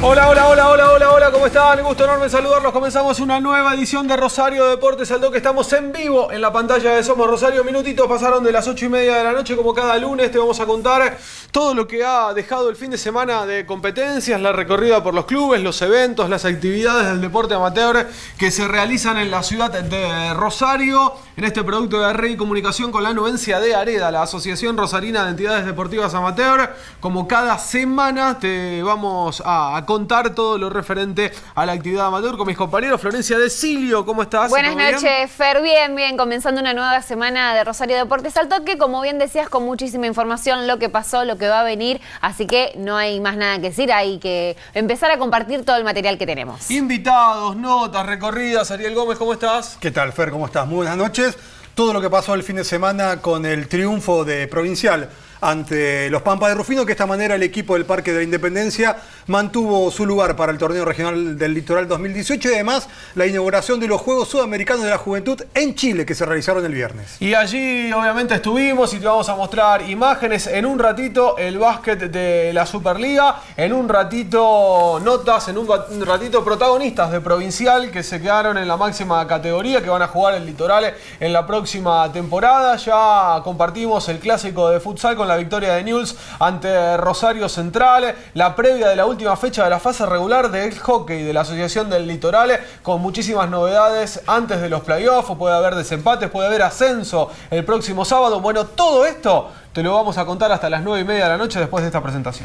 Hola, hola, hola, hola, hola, hola, ¿cómo están? Un gusto enorme saludarlos. Comenzamos una nueva edición de Rosario Deportes al Toque. Estamos en vivo en la pantalla de Somos Rosario. Minutitos pasaron de las 8:30 de la noche, como cada lunes. Te vamos a contar todo lo que ha dejado el fin de semana de competencias, la recorrida por los clubes, los eventos, las actividades del deporte amateur que se realizan en la ciudad de Rosario. En este producto de Rey Comunicación con la anuencia de AREDA, la Asociación Rosarina de Entidades Deportivas Amateur. Como cada semana te vamos a contar todo lo referente a la actividad amateur con mis compañeros. Florencia de Silio, ¿cómo estás? Buenas noches, Fer. Bien, comenzando una nueva semana de Rosario Deportes al Toque, como bien decías, con muchísima información, lo que pasó, lo que va a venir, así que no hay más nada que decir, hay que empezar a compartir todo el material que tenemos. Invitados, notas, recorridas. Ariel Gómez, ¿cómo estás? ¿Qué tal, Fer? ¿Cómo estás? Muy buenas noches. Todo lo que pasó el fin de semana con el triunfo de Provincial ante los Pampas de Rufino, que de esta manera el equipo del Parque de la Independencia mantuvo su lugar para el torneo regional del Litoral 2018 y además la inauguración de los Juegos Sudamericanos de la Juventud en Chile, que se realizaron el viernes. Y allí obviamente estuvimos y te vamos a mostrar imágenes. En un ratito el básquet de la Superliga, en un ratito notas, en un ratito protagonistas de Provincial que se quedaron en la máxima categoría, que van a jugar el Litoral en la próxima temporada. Ya compartimos el clásico de futsal con la victoria de Newell's ante Rosario Central, la previa de la última fecha de la fase regular del hockey de la Asociación del Litoral, con muchísimas novedades antes de los playoffs. Puede haber desempates, puede haber ascenso el próximo sábado. Bueno, todo esto te lo vamos a contar hasta las 9:30 de la noche después de esta presentación.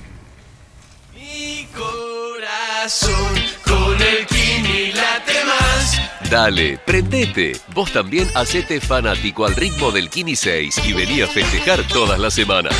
Mi corazón con el Kini late más. Dale, prendete. Vos también hacete fanático al ritmo del Kini 6 y vení a festejar todas las semanas.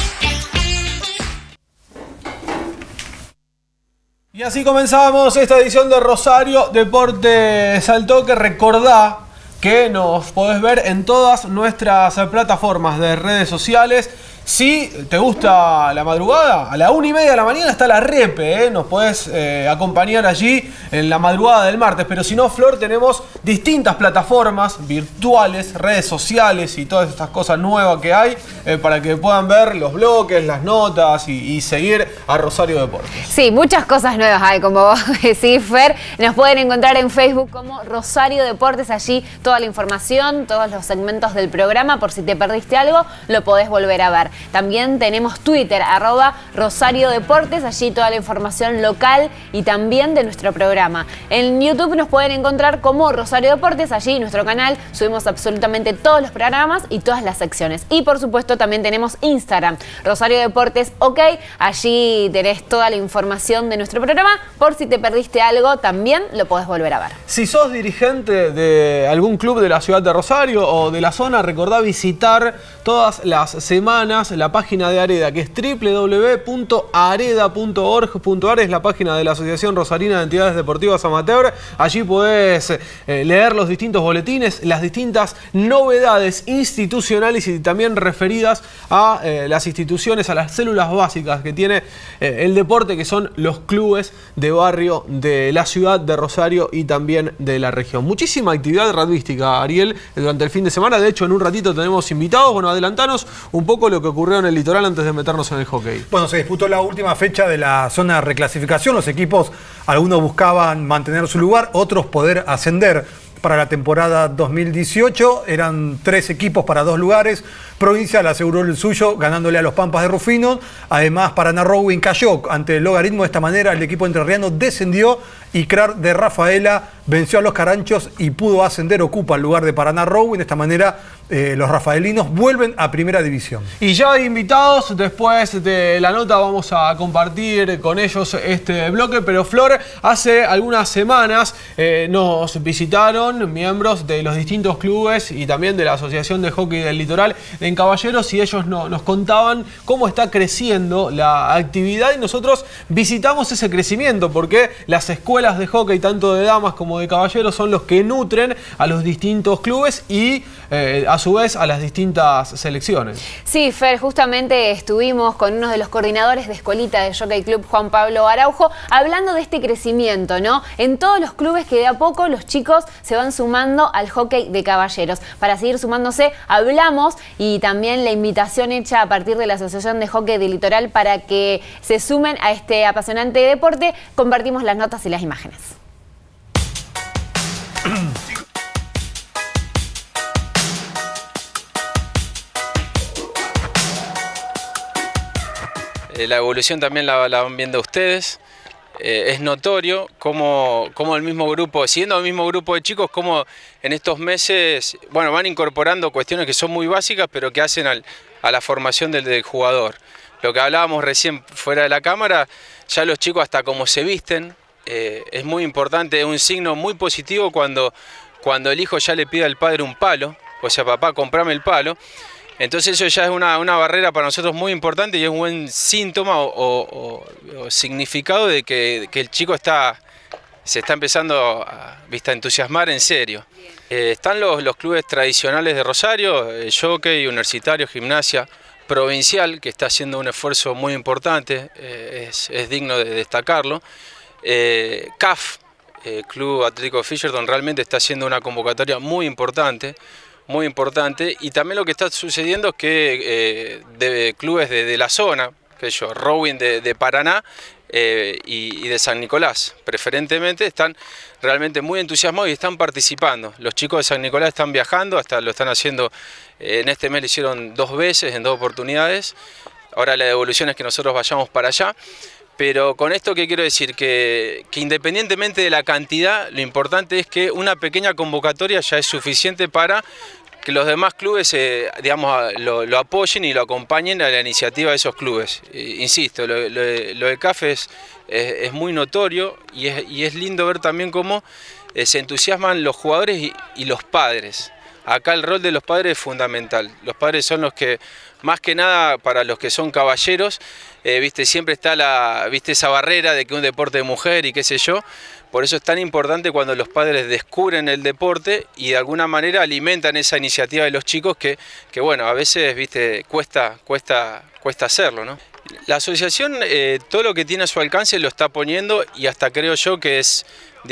Y así comenzamos esta edición de Rosario Deportes al Toque. Recordá que nos podés ver en todas nuestras plataformas de redes sociales. Si te gusta la madrugada, a la 1:30 de la mañana está la repe, nos podés acompañar allí en la madrugada del martes. Pero si no, Flor, tenemos distintas plataformas virtuales, redes sociales y todas estas cosas nuevas que hay para que puedan ver los bloques, las notas y seguir a Rosario Deportes. Sí, muchas cosas nuevas hay, como vos decís, Fer. Nos pueden encontrar en Facebook como Rosario Deportes, allí toda la información, todos los segmentos del programa, por si te perdiste algo, lo podés volver a ver. También tenemos Twitter, @Rosario Deportes, allí toda la información local y también de nuestro programa. En YouTube nos pueden encontrar como Rosario Deportes, allí nuestro canal subimos absolutamente todos los programas y todas las secciones. Y por supuesto también tenemos Instagram, Rosario Deportes OK, allí tenés toda la información de nuestro programa, por si te perdiste algo también lo podés volver a ver. Si sos dirigente de algún club de la ciudad de Rosario o de la zona, recordá visitar todas las semanas la página de AREDA, que es www.areda.org.ar, es la página de la Asociación Rosarina de Entidades Deportivas Amateur. Allí podés leer los distintos boletines, las distintas novedades institucionales y también referidas a las instituciones, a las células básicas que tiene el deporte, que son los clubes de barrio de la ciudad de Rosario y también de la región. Muchísima actividad radística, Ariel, durante el fin de semana. De hecho, en un ratito tenemos invitados. Bueno, adelantanos un poco lo que ocurrió en el Litoral antes de meternos en el hockey. Bueno, se disputó la última fecha de la zona de reclasificación. Los equipos, algunos buscaban mantener su lugar, otros poder ascender para la temporada 2018. Eran 3 equipos para 2 lugares. Provincial aseguró el suyo ganándole a los Pampas de Rufino. Además, Paraná Rowing cayó ante el logaritmo. De esta manera, el equipo entrerriano descendió y Crar de Rafaela venció a los Caranchos y pudo ascender, ocupa el lugar de Paraná Rowing. De esta manera, los rafaelinos vuelven a Primera División. Y ya hay invitados, después de la nota vamos a compartir con ellos este bloque, pero Flor, hace algunas semanas nos visitaron miembros de los distintos clubes y también de la Asociación de Hockey del Litoral en Caballeros, y ellos nos contaban cómo está creciendo la actividad, y nosotros visitamos ese crecimiento porque las escuelas de hockey, tanto de damas como de caballeros, son los que nutren a los distintos clubes y a su vez a las distintas selecciones. Sí, Fer, justamente estuvimos con uno de los coordinadores de Escolita de Jockey Club, Juan Pablo Araujo, hablando de este crecimiento, ¿no? En todos los clubes que de a poco los chicos se van sumando al hockey de caballeros. Para seguir sumándose, hablamos y también la invitación hecha a partir de la Asociación de Hockey del Litoral para que se sumen a este apasionante deporte. Compartimos las notas y las imágenes. La evolución también la van viendo ustedes. Es notorio cómo el mismo grupo, siendo el mismo grupo de chicos, cómo en estos meses van incorporando cuestiones que son muy básicas, pero que hacen a la formación del jugador. Lo que hablábamos recién fuera de la cámara, ya los chicos hasta cómo se visten, es muy importante, es un signo muy positivo cuando el hijo ya le pide al padre un palo, o sea, papá, comprame el palo. Entonces eso ya es una barrera para nosotros muy importante y es un buen síntoma o significado de que el chico se está empezando a entusiasmar en serio. Están los clubes tradicionales de Rosario, Jockey, Universitario, Gimnasia, Provincial, que está haciendo un esfuerzo muy importante, es digno de destacarlo. CAF, Club Atlético Fisherton, realmente está haciendo una convocatoria muy importante, y también lo que está sucediendo es que de clubes de la zona, Rowing de Paraná y de San Nicolás, preferentemente, están realmente muy entusiasmados y están participando. Los chicos de San Nicolás están viajando, hasta lo están haciendo, en este mes lo hicieron 2 veces, en 2 oportunidades. Ahora la devolución es que nosotros vayamos para allá. Pero con esto, ¿qué quiero decir? Que independientemente de la cantidad, lo importante es que una pequeña convocatoria ya es suficiente para que los demás clubes lo apoyen y lo acompañen a la iniciativa de esos clubes. Insisto, lo de CAF es muy notorio y es lindo ver también cómo se entusiasman los jugadores y los padres. Acá el rol de los padres es fundamental. Los padres son los que, más que nada para los que son caballeros, siempre está esa barrera de que un deporte de mujer y qué sé yo. Por eso es tan importante cuando los padres descubren el deporte y de alguna manera alimentan esa iniciativa de los chicos que a veces cuesta hacerlo, ¿no? La asociación todo lo que tiene a su alcance lo está poniendo y hasta creo yo que es,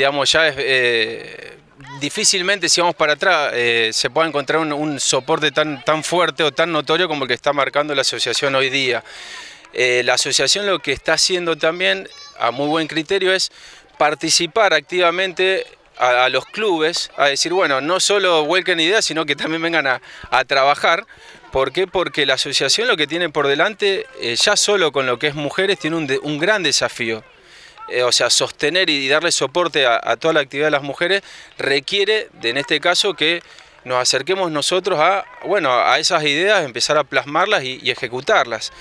difícilmente, si vamos para atrás, se pueda encontrar un soporte tan fuerte o tan notorio como el que está marcando la asociación hoy día. La asociación lo que está haciendo también, a muy buen criterio, es participar activamente a los clubes, a decir, no solo vuelquen ideas, sino que también vengan a trabajar. ¿Por qué? Porque la asociación lo que tiene por delante, ya solo con lo que es mujeres, tiene un gran desafío. Sostener y darle soporte a toda la actividad de las mujeres requiere, en este caso, que nos acerquemos nosotros a esas ideas, empezar a plasmarlas y ejecutarlas.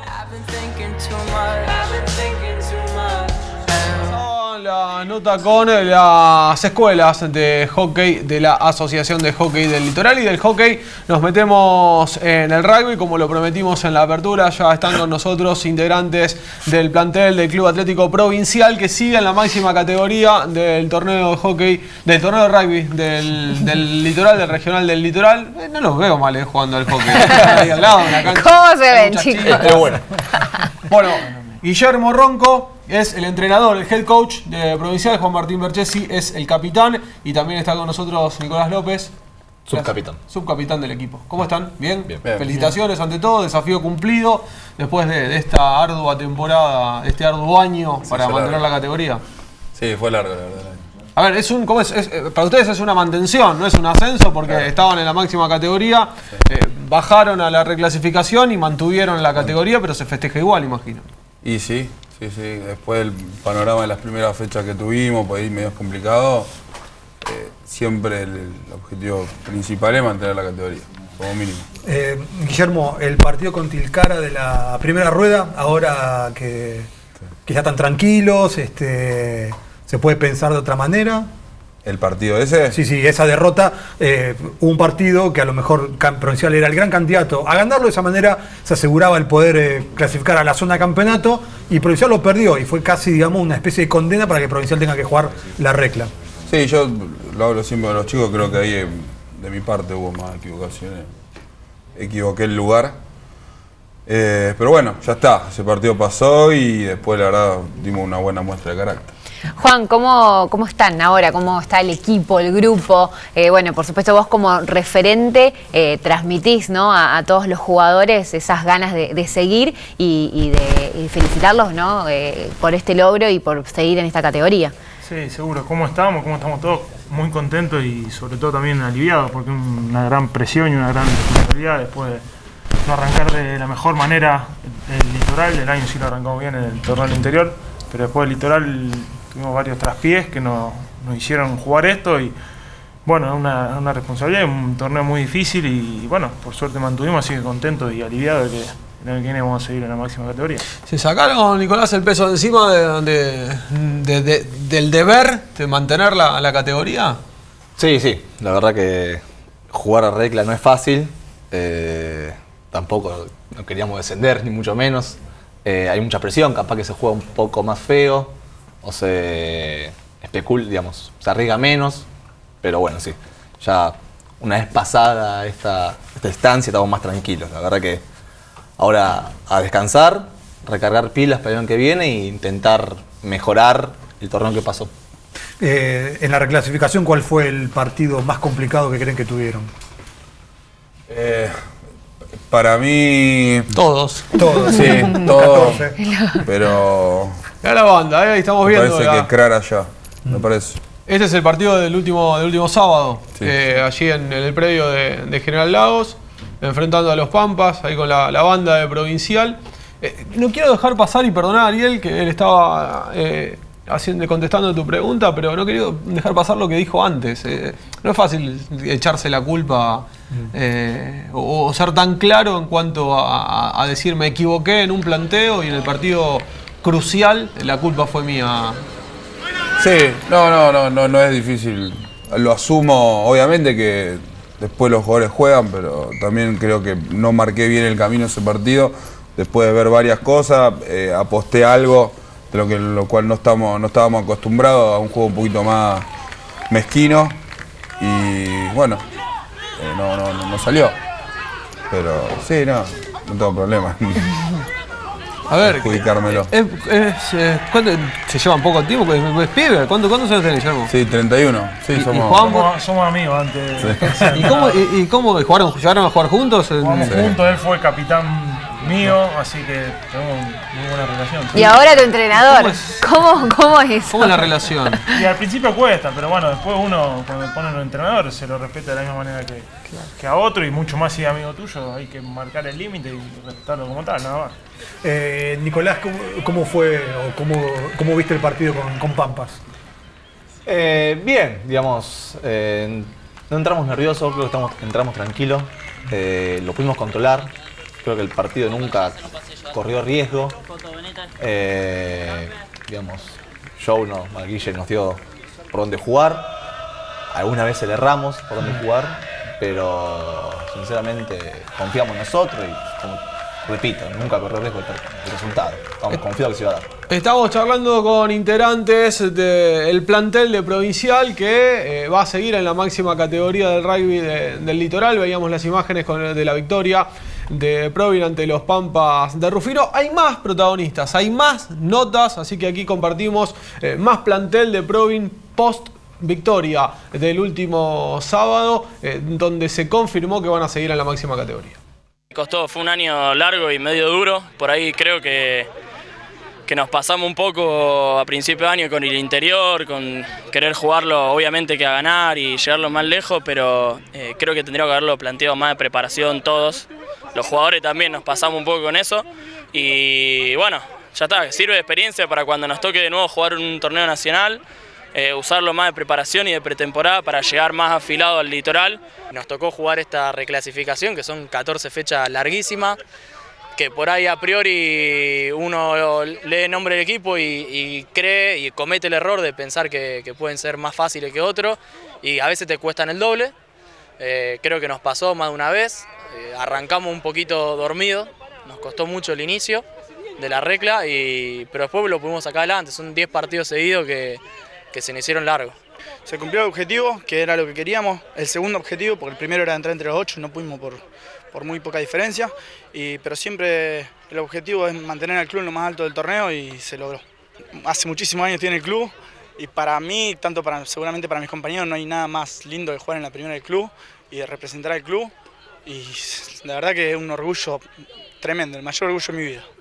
La nota con las escuelas de hockey de la Asociación de Hockey del Litoral, y del hockey nos metemos en el rugby, como lo prometimos en la apertura. Ya están con nosotros integrantes del plantel del Club Atlético Provincial, que sigue en la máxima categoría del torneo de hockey, del torneo de rugby del Litoral, del regional del Litoral. No los veo mal jugando al hockey. Ahí al lado, en la cancha. ¿Cómo se ven, chicos? Bueno, Guillermo Ronco es el entrenador, el head coach de Provincial. Juan Martín Berchesi es el capitán, y también está con nosotros Nicolás López, subcapitán del equipo. ¿Cómo están? ¿Bien? Bien. Felicitaciones ante todo, desafío cumplido después de esta ardua temporada, este arduo año para mantener la categoría. Sí, fue largo, la verdad. A ver, para ustedes es una mantención, no es un ascenso, porque estaban en la máxima categoría, bajaron a la reclasificación y mantuvieron la categoría, pero se festeja igual, imagino. Y sí. Después del panorama de las primeras fechas que tuvimos, por ahí medio complicado, siempre el objetivo principal es mantener la categoría, como mínimo. Guillermo, el partido con Tilcara de la primera rueda, ahora que ya están tranquilos, ¿se puede pensar de otra manera? ¿El partido ese? Sí, esa derrota, un partido que a lo mejor Provincial era el gran candidato a ganarlo, de esa manera se aseguraba el poder clasificar a la zona de campeonato, y Provincial lo perdió, y fue casi, una especie de condena para que Provincial tenga que jugar la recla. Sí, yo lo hablo siempre con los chicos, creo que ahí de mi parte hubo más equivocaciones. Equivoqué el lugar. Pero bueno, ya está. Ese partido pasó y después la verdad dimos una buena muestra de carácter. Juan, ¿cómo están ahora? ¿Cómo está el equipo, el grupo? Bueno, por supuesto vos como referente transmitís, ¿no?, a todos los jugadores esas ganas de seguir y de felicitarlos, ¿no?, por este logro y por seguir en esta categoría. Sí, seguro. ¿Cómo estamos? ¿Cómo estamos todos? Muy contentos y sobre todo también aliviados, porque una gran presión y una gran responsabilidad después de no arrancar de la mejor manera el Litoral. El año sí lo arrancamos bien en el torneo del interior, pero después del Litoral tuvimos varios traspiés que nos hicieron jugar esto y bueno, una responsabilidad, un torneo muy difícil y bueno, por suerte mantuvimos, así que contentos y aliviados de que el año que viene vamos a seguir en la máxima categoría. ¿Se sacaron, Nicolás, el peso de encima del deber de mantener la categoría? Sí, la verdad que jugar a regla no es fácil, tampoco no queríamos descender, ni mucho menos. Hay mucha presión, capaz que se juega un poco más feo o se especula, digamos, se arriesga menos, pero bueno, sí, ya una vez pasada esta instancia estamos más tranquilos. La verdad que ahora a descansar, recargar pilas para el año que viene e intentar mejorar el torneo que pasó. En la reclasificación, ¿cuál fue el partido más complicado que creen que tuvieron? Para mí... Todos. Sí, todos. Pero... Mira la banda, ahí estamos me viendo. parece que Crar allá, me parece. Este es el partido del último sábado, Sí. allí en el predio de General Lagos, enfrentando a los Pampas, ahí con la banda de Provincial. No quiero dejar pasar, y perdonar a Ariel, que él estaba contestando tu pregunta, pero no quiero dejar pasar lo que dijo antes. No es fácil echarse la culpa o ser tan claro en cuanto a decir me equivoqué en un planteo y en el partido crucial la culpa fue mía. Sí, no es difícil. Lo asumo, obviamente que después los jugadores juegan, pero también creo que no marqué bien el camino ese partido. Después de ver varias cosas, aposté algo de lo cual no estábamos acostumbrados, a un juego un poquito más mezquino. Y bueno, no salió. Pero sí, no tengo problema. A ver, adjudicármelo. ¿Cuánto, se llevan poco tiempo? ¿Es pibe? ¿Cuántos años tenés, Guillermo? Sí, 31. Sí, ¿Y somos... Juan? Somos amigos antes. Sí. ¿Y cómo llegaron a jugar juntos? Jugamos juntos, él fue capitán mío, así que tenemos muy buena relación. Y ahora tu entrenador, ¿cómo es eso? ¿Cómo es la relación? Y al principio cuesta, pero bueno, después uno cuando pone un entrenador se lo respeta de la misma manera que a otro, y mucho más si es amigo tuyo, hay que marcar el límite y respetarlo como tal, nada más. Nicolás, ¿cómo fue o cómo viste el partido con Pampas? Bien, digamos, no entramos nerviosos, creo que entramos tranquilos, lo pudimos controlar, creo que el partido nunca corrió riesgo, digamos, Guille nos dio por dónde jugar, algunas veces le erramos por dónde jugar, pero sinceramente confiamos en nosotros y, como repito, nunca corrió riesgo el resultado, estamos confiados que se iba a dar. Estamos charlando con integrantes del plantel de Provincial que va a seguir en la máxima categoría del rugby del Litoral. Veíamos las imágenes de la victoria de Provin ante los Pampas de Rufino. Hay más protagonistas, hay más notas, así que aquí compartimos más plantel de Provin post victoria del último sábado, donde se confirmó que van a seguir en la máxima categoría. Fue un año largo y medio duro, por ahí creo que nos pasamos un poco a principio de año con el interior, con querer jugarlo obviamente que a ganar y llegarlo más lejos, pero creo que tendríamos que haberlo planteado más de preparación todos. Los jugadores también nos pasamos un poco con eso y bueno, ya está, sirve de experiencia para cuando nos toque de nuevo jugar un torneo nacional, usarlo más de preparación y de pretemporada para llegar más afilado al Litoral. Nos tocó jugar esta reclasificación, que son 14 fechas larguísimas, que por ahí a priori uno lee el nombre del equipo y cree y comete el error de pensar que pueden ser más fáciles que otros y a veces te cuestan el doble. Creo que nos pasó más de una vez, arrancamos un poquito dormidos, nos costó mucho el inicio de la recla, pero después lo pudimos sacar adelante. Son 10 partidos seguidos que se nos hicieron largos. Se cumplió el objetivo, que era lo que queríamos, el segundo objetivo, porque el primero era entrar entre los 8 y no pudimos por muy poca diferencia, pero siempre el objetivo es mantener al club en lo más alto del torneo y se logró. Hace muchísimos años tiene el club y para mí, seguramente para mis compañeros, no hay nada más lindo que jugar en la primera del club y de representar al club, y la verdad que es un orgullo tremendo, el mayor orgullo de mi vida.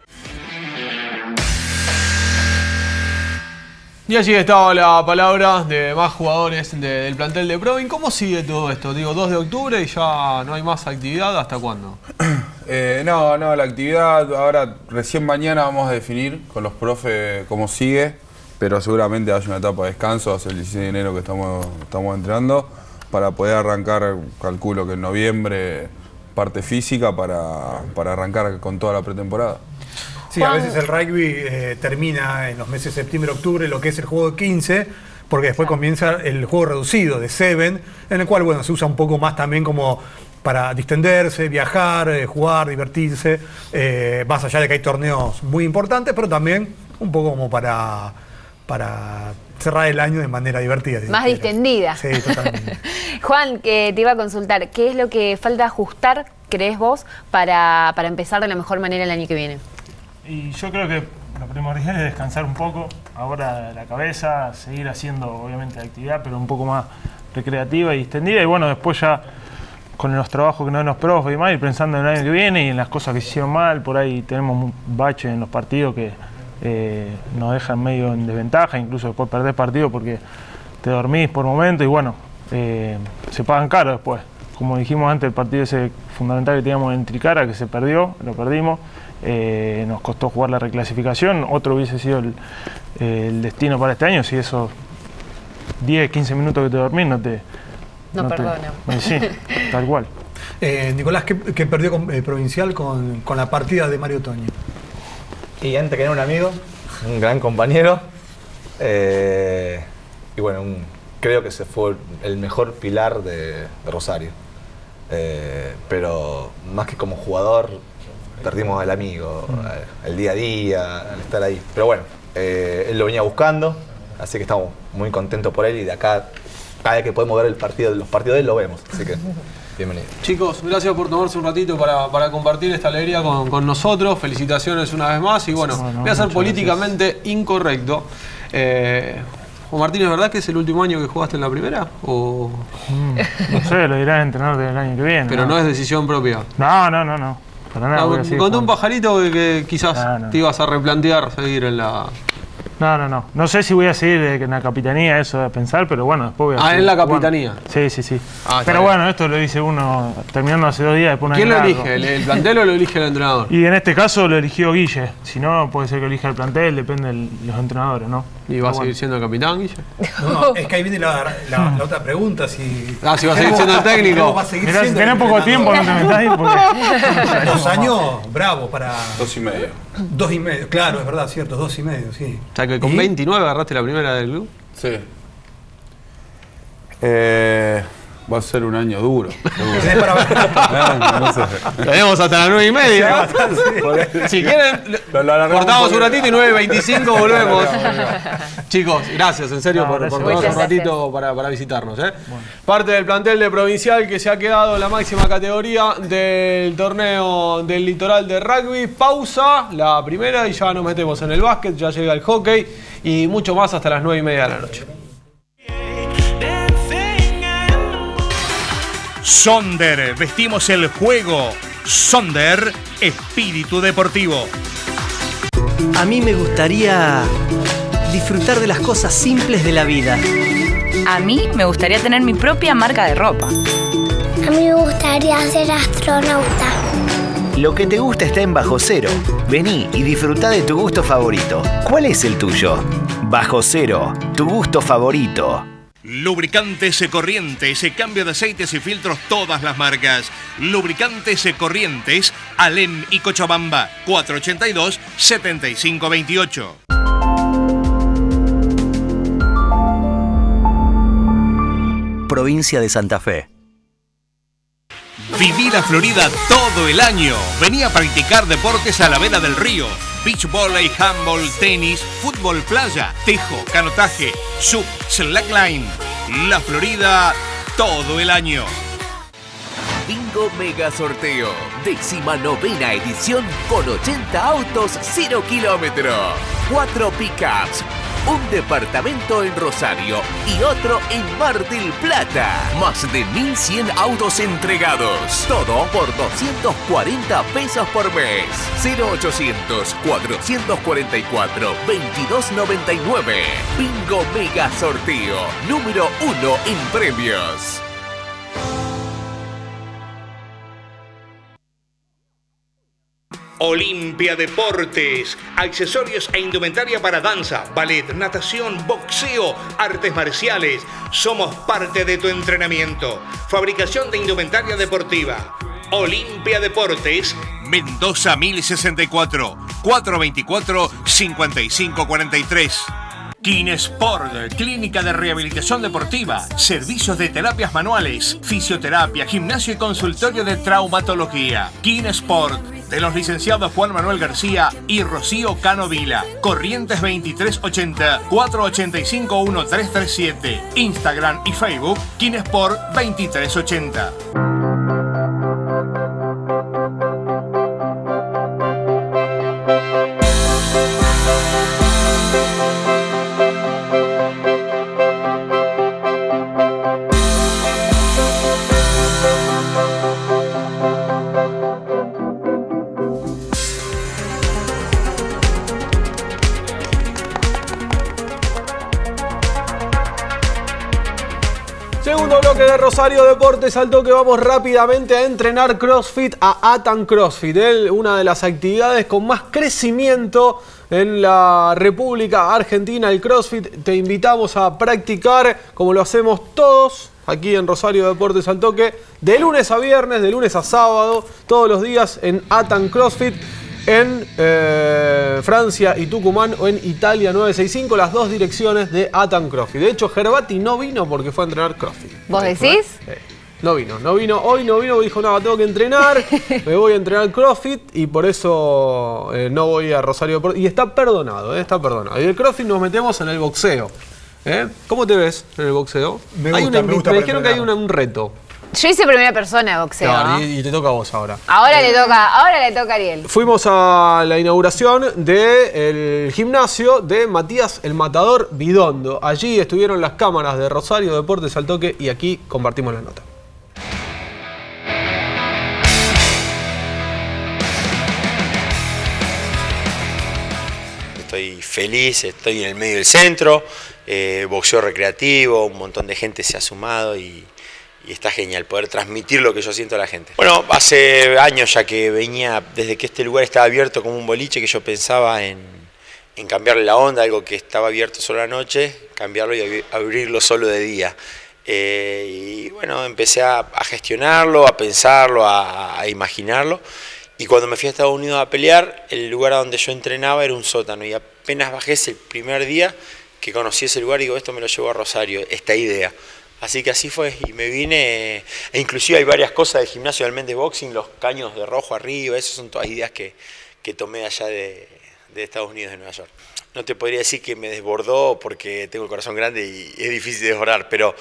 Y allí estaba la palabra de más jugadores del plantel de Provin. ¿Cómo sigue todo esto? Digo, 2 de octubre y ya no hay más actividad. ¿Hasta cuándo? No, la actividad ahora, recién mañana vamos a definir con los profes cómo sigue, pero seguramente haya una etapa de descanso, hace el 16 de enero que estamos entrenando, para poder arrancar, calculo que en noviembre, parte física para arrancar con toda la pretemporada. Sí, a veces el rugby termina en los meses de septiembre, octubre, lo que es el juego de 15, porque después comienza el juego reducido de 7, en el cual bueno, se usa un poco más también como para distenderse, viajar, jugar, divertirse, más allá de que hay torneos muy importantes, pero también un poco como para cerrar el año de manera divertida. Más distendida. Sí, totalmente. Juan, que te iba a consultar, ¿qué es lo que falta ajustar, crees vos, para empezar de la mejor manera el año que viene? Y yo creo que lo primordial es descansar un poco, ahora la cabeza, seguir haciendo obviamente actividad, pero un poco más recreativa y extendida, y bueno, después ya con los trabajos que nos dan los profes y más, ir pensando en el año que viene y en las cosas que se hicieron mal. Por ahí tenemos un bache en los partidos que nos dejan medio en desventaja, incluso después perdés partido porque te dormís por momento y bueno, se pagan caro después. Como dijimos antes, el partido ese fundamental que teníamos en Tricara, que se perdió, lo perdimos. Nos costó jugar la reclasificación, otro hubiese sido el destino para este año si esos 10, 15 minutos que te dormís no perdona. Sí, tal cual. Nicolás, ¿qué perdió con Provincial con la partida de Mario Toñi? Y antes que era un amigo, un gran compañero, y bueno, creo que se fue el mejor pilar de Rosario, pero más que como jugador perdimos al amigo, el día a día, al estar ahí. Pero bueno, él lo venía buscando, así que estamos muy contentos por él y de acá, cada vez que podemos ver los partidos de él, lo vemos. Así que, bienvenido. Chicos, gracias por tomarse un ratito para compartir esta alegría con nosotros. Felicitaciones una vez más y bueno, voy a ser políticamente incorrecto. Juan Martín, ¿es verdad que es el último año que jugaste en la primera? ¿O? No sé, lo dirá el entrenador del año que viene. Pero no es decisión propia. No. Para nada, me contó un pajarito que quizás te ibas a replantear seguir en la... No. No sé si voy a seguir en la capitanía, eso de pensar, pero bueno, después voy a seguir. En la capitanía. Sí. Pero bueno, esto lo dice uno terminando hace 2 días. Después ¿Quién lo elige? ¿El plantel o lo elige el entrenador? Y en este caso lo eligió Guille. Si no, puede ser que elija el plantel, depende de los entrenadores, ¿no? ¿Y va a seguir siendo el capitán, Guille? No, es que ahí viene la otra pregunta. Si va a seguir siendo el técnico. Mirá, si tenés poco tiempo, no te metas ahí. Porque... 2 años, bravo para... 2 y medio. 2 y medio, claro, es verdad, cierto, 2 y medio, sí. O sea que con 29 agarraste la primera del club. Sí. Va a ser un año duro. No sé. Tenemos hasta las 9:30. Si quieren, cortamos un ratito y 9:25 volvemos. Chicos, gracias en serio por tomarnos un ratito para visitarnos. Bueno. Parte del plantel de Provincial que se ha quedado en la máxima categoría del torneo del Litoral de Rugby. Pausa, la primera, y ya nos metemos en el básquet, ya llega el hockey y mucho más hasta las 9:30 de la noche. Sonder, vestimos el juego. Sonder, espíritu deportivo. A mí me gustaría disfrutar de las cosas simples de la vida. A mí me gustaría tener mi propia marca de ropa. A mí me gustaría ser astronauta. Lo que te gusta está en Bajo Cero. Vení y disfruta de tu gusto favorito. ¿Cuál es el tuyo? Bajo Cero, tu gusto favorito. Lubricantes Corrientes, cambio de aceites y filtros todas las marcas. Lubricantes Corrientes, Alem y Cochabamba, 482-7528. Provincia de Santa Fe. Viví la Florida todo el año. Vení a practicar deportes a la vera del río. Beach volley, handball, tenis, fútbol playa, tejo, canotaje, sub, slackline. La Florida todo el año. Bingo Mega Sorteo, 19ª edición con 80 autos 0 kilómetros, 4 pickups, un departamento en Rosario y otro en Mar del Plata. Más de 1.100 autos entregados. Todo por 240 pesos por mes. 0800-444-2299. Bingo Mega Sorteo, número 1 en premios. Olimpia Deportes, accesorios e indumentaria para danza, ballet, natación, boxeo, artes marciales. Somos parte de tu entrenamiento. Fabricación de indumentaria deportiva. Olimpia Deportes, Mendoza 1064, 424-5543. Kinesport, clínica de rehabilitación deportiva, servicios de terapias manuales, fisioterapia, gimnasio y consultorio de traumatología. Kinesport, de los licenciados Juan Manuel García y Rocío Cano Vila. Corrientes 2380 485 1337. Instagram y Facebook Kinesport 2380. Segundo bloque de Rosario Deportes al Toque. Vamos rápidamente a entrenar CrossFit a Atan CrossFit. Una de las actividades con más crecimiento en la República Argentina, el CrossFit. Te invitamos a practicar como lo hacemos todos aquí en Rosario Deportes al Toque, de lunes a viernes, de lunes a sábado, todos los días en Atan CrossFit. En Francia y Tucumán, o en Italia 965, las dos direcciones de Atan CrossFit. De hecho, Gervati no vino porque fue a entrenar CrossFit. ¿Vos decís? No vino, hoy no vino, dijo, no, tengo que entrenar, me voy a entrenar CrossFit y por eso no voy a Rosario Deportes. Y está perdonado, está perdonado. Y el CrossFit nos metemos en el boxeo. ¿Cómo te ves en el boxeo? Me dijeron que hay un reto. Yo hice primera persona de boxeo. Claro, y te toca a vos ahora. Ahora le toca a Ariel. Fuimos a la inauguración del gimnasio de Matías el Matador Bidondo. Allí estuvieron las cámaras de Rosario Deportes al Toque y aquí compartimos la nota. Estoy feliz, estoy en el medio del centro, boxeo recreativo, un montón de gente se ha sumado y está genial poder transmitir lo que yo siento a la gente. Bueno, hace años ya que venía, desde que este lugar estaba abierto como un boliche, que yo pensaba en cambiarle la onda, algo que estaba abierto solo a la noche, cambiarlo y abrirlo solo de día. Y bueno, empecé a gestionarlo, a pensarlo, a imaginarlo. Y cuando me fui a Estados Unidos a pelear, el lugar donde yo entrenaba era un sótano. Y apenas bajé ese primer día que conocí ese lugar, digo, esto me lo llevó a Rosario, esta idea. Así que así fue, y me vine, e inclusive hay varias cosas del gimnasio del Mendes Boxing, los caños de rojo arriba, esas son todas ideas que tomé allá de Estados Unidos, de Nueva York. No te podría decir que me desbordó porque tengo el corazón grande y es difícil desbordar, pero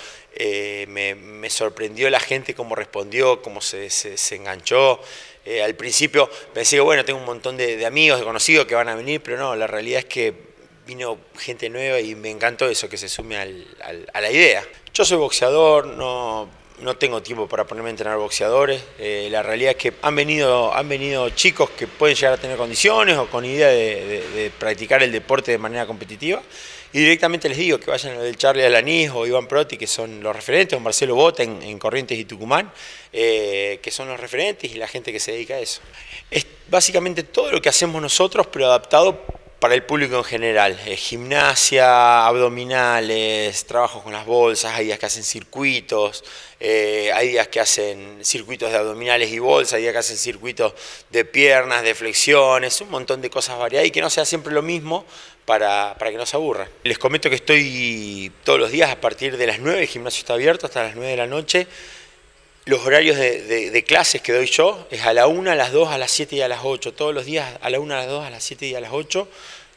me sorprendió la gente cómo respondió, cómo se enganchó. Al principio pensé que bueno, tengo un montón de amigos, de conocidos que van a venir, pero no, la realidad es que vino gente nueva y me encantó eso, que se sume a la idea. Yo soy boxeador, no tengo tiempo para ponerme a entrenar boxeadores. La realidad es que han venido chicos que pueden llegar a tener condiciones o con idea de practicar el deporte de manera competitiva. Y directamente les digo que vayan al Charlie Alanís o Iván Proti, que son los referentes, o Marcelo Bota en Corrientes y Tucumán, que son los referentes y la gente que se dedica a eso. Es básicamente todo lo que hacemos nosotros, pero adaptado para el público en general. Gimnasia, abdominales, trabajo con las bolsas, hay días que hacen circuitos, hay días que hacen circuitos de abdominales y bolsas, hay días que hacen circuitos de piernas, de flexiones, un montón de cosas variadas y que no sea siempre lo mismo para que no se aburran. Les comento que estoy todos los días a partir de las 9, el gimnasio está abierto hasta las 9 de la noche. Los horarios de clases que doy yo es a la 1, a las 2, a las 7 y a las 8. Todos los días a la 1, a las 2, a las 7 y a las 8.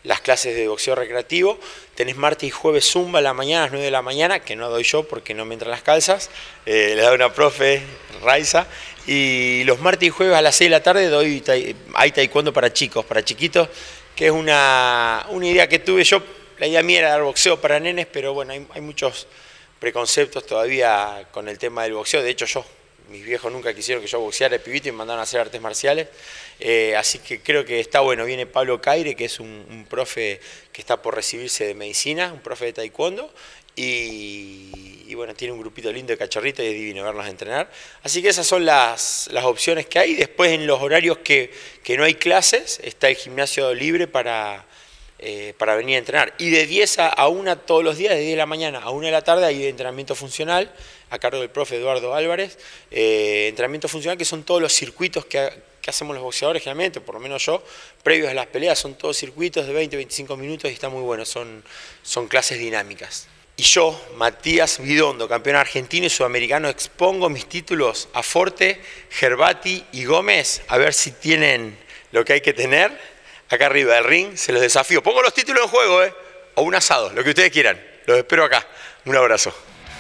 las clases de boxeo recreativo. Tenés martes y jueves zumba a la mañana, a las 9 de la mañana, que no doy yo porque no me entran las calzas. Le da una profe, Raiza. Y los martes y jueves a las 6 de la tarde hay taekwondo para chicos, para chiquitos, que es una idea que tuve yo. La idea mía era dar boxeo para nenes, pero bueno, hay muchos preconceptos todavía con el tema del boxeo. De hecho, mis viejos nunca quisieron que yo boxeara de pibito y me mandaron a hacer artes marciales. Así que creo que está bueno. Viene Pablo Caire, que es un profe que está por recibirse de medicina, un profe de taekwondo. Y bueno, tiene un grupito lindo de cachorritos y es divino verlos entrenar. Así que esas son las opciones que hay. Después, en los horarios que no hay clases, está el gimnasio libre para venir a entrenar. Y de 10 a 1 todos los días, de 10 de la mañana a 1 de la tarde, hay entrenamiento funcional a cargo del profe Eduardo Álvarez. Entrenamiento funcional, que son todos los circuitos que hacemos los boxeadores generalmente, por lo menos yo, previos a las peleas. Son todos circuitos de 20-25 minutos y está muy bueno, son clases dinámicas. Y yo, Matías Vidondo, campeón argentino y sudamericano, expongo mis títulos a Forte, Gerbati y Gómez, a ver si tienen lo que hay que tener. Acá arriba del ring, se los desafío. Pongo los títulos en juego, o un asado, lo que ustedes quieran. Los espero acá. Un abrazo.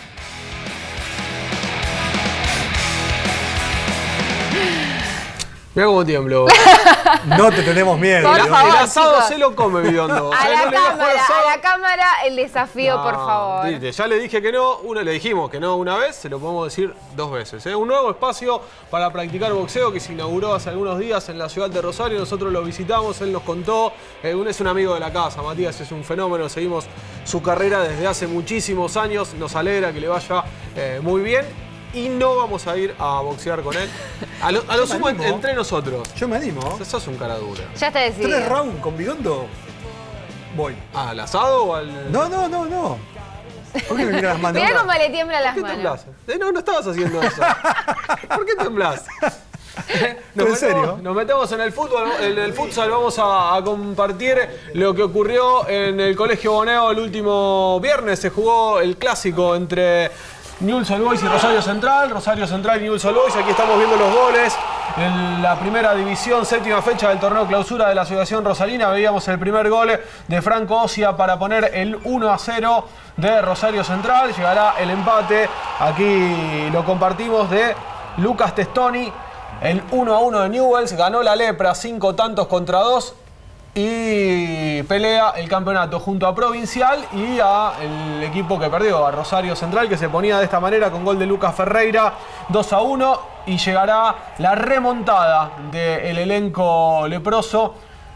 Mirá cómo tiemblo. No te tenemos miedo. Por favor, el asado chicos. se lo come, Vidondo. A la cámara, el desafío, por favor. Ya le dije que no, le dijimos que no una vez, se lo podemos decir 2 veces. Un nuevo espacio para practicar boxeo que se inauguró hace algunos días en la ciudad de Rosario. Nosotros lo visitamos, él nos contó. Es un amigo de la casa, Matías es un fenómeno. Seguimos su carrera desde hace muchísimos años. Nos alegra que le vaya muy bien. Y no vamos a ir a boxear con él. A lo sumo entre nosotros. Yo me animo. Sos un cara dura. Ya está decidido. 3 rounds con Vidondo. Voy. ¿Al asado o al...? No. ¿Por qué me miras las manos? Mirá cómo le tiemblan las manos. Temblás? No estabas haciendo eso. ¿Por qué temblás? ¿En serio? Nos metemos en el fútbol. En el futsal vamos a compartir lo que ocurrió en el Colegio Boneo el último viernes. Se jugó el clásico entre Newell's Old Boys y Rosario Central y Newell's Old Boys. Aquí estamos viendo los goles en la primera división, 7ª fecha del torneo clausura de la Asociación Rosarina. Veíamos el primer gol de Franco Osia para poner el 1-0 de Rosario Central. Llegará el empate, aquí lo compartimos, de Lucas Testoni. El 1-1 de Newell's, ganó la Lepra 5 tantos contra 2. Y pelea el campeonato junto a Provincial y a el equipo que perdió, a Rosario Central, que se ponía de esta manera con gol de Lucas Ferreira, 2-1, y llegará la remontada del elenco leproso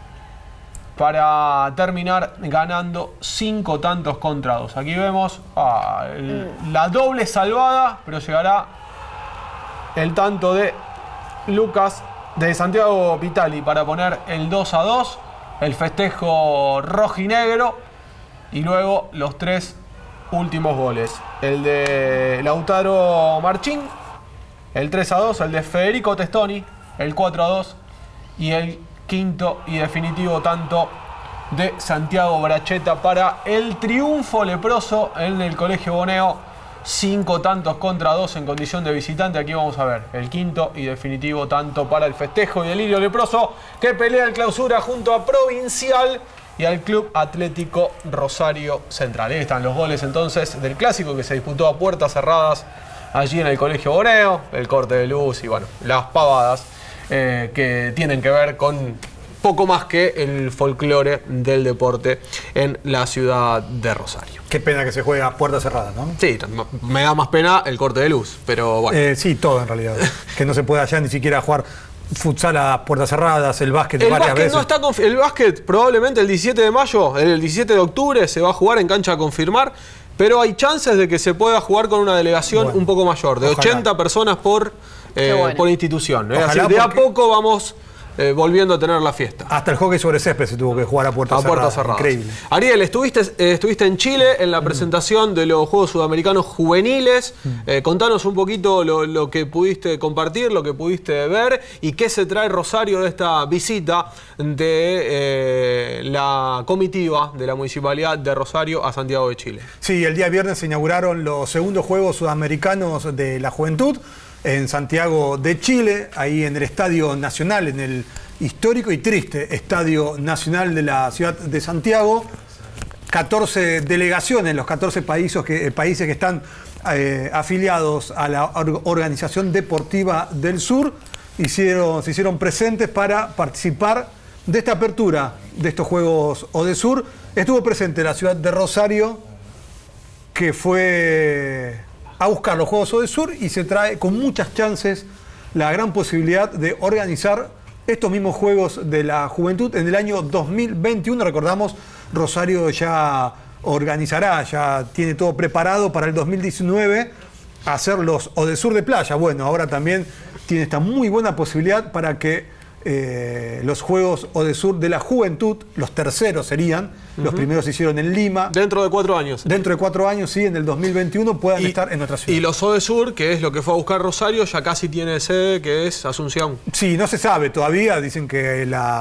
para terminar ganando 5 tantos contra 2. Aquí vemos la doble salvada, pero llegará el tanto de Lucas, de Santiago Pitali, para poner el 2-2. El festejo rojinegro y luego los 3 últimos goles. El de Lautaro Marchín, el 3-2, el de Federico Testoni, el 4-2 y el quinto y definitivo tanto de Santiago Bracheta para el triunfo leproso en el Colegio Boneo. 5 tantos contra 2 en condición de visitante. Aquí vamos a ver el quinto y definitivo tanto para el festejo y delirio leproso, que pelea el clausura junto a Provincial y al Club Atlético Rosario Central. Ahí están los goles entonces del clásico que se disputó a puertas cerradas allí en el Colegio Boneo. El corte de luz y bueno, las pavadas que tienen que ver con poco más que el folclore del deporte en la ciudad de Rosario. Qué pena que se juegue a puertas cerradas, ¿no? Sí, me da más pena el corte de luz, pero bueno. Sí, todo en realidad. Que no se pueda ya ni siquiera jugar futsal a puertas cerradas, el básquet varias veces. No está el básquet probablemente el 17 de mayo, el 17 de octubre se va a jugar en cancha a confirmar, pero hay chances de que se pueda jugar con una delegación un poco mayor, de 80 personas por institución. Así de a poco vamos volviendo a tener la fiesta. Hasta el hockey sobre césped se tuvo que jugar a puertas cerradas. Increíble. Ariel, estuviste en Chile en la presentación de los Juegos Sudamericanos Juveniles. Contanos un poquito lo que pudiste compartir, lo que pudiste ver y qué se trae Rosario de esta visita de la comitiva de la Municipalidad de Rosario a Santiago de Chile. Sí, el día viernes se inauguraron los segundos Juegos Sudamericanos de la Juventud en Santiago de Chile, ahí en el Estadio Nacional, en el histórico y triste Estadio Nacional de la ciudad de Santiago. 14 delegaciones, los 14 países que están afiliados a la Organización Deportiva del Sur, se hicieron presentes para participar de esta apertura de estos Juegos ODESUR. Estuvo presente la ciudad de Rosario, que fue a buscar los Juegos ODESUR y se trae con muchas chances la gran posibilidad de organizar estos mismos Juegos de la Juventud en el año 2021. Recordamos, Rosario ya organizará, ya tiene todo preparado para el 2019 hacer los ODESUR de playa. Bueno, ahora también tiene esta muy buena posibilidad para que los Juegos ODESUR de la Juventud, los terceros serían, los primeros se hicieron en Lima. Dentro de 4 años. Dentro de 4 años, sí, en el 2021 puedan estar en nuestra ciudad. Y los ODESUR, que es lo que fue a buscar Rosario, ya casi tiene sede, que es Asunción. Sí, no se sabe todavía, dicen que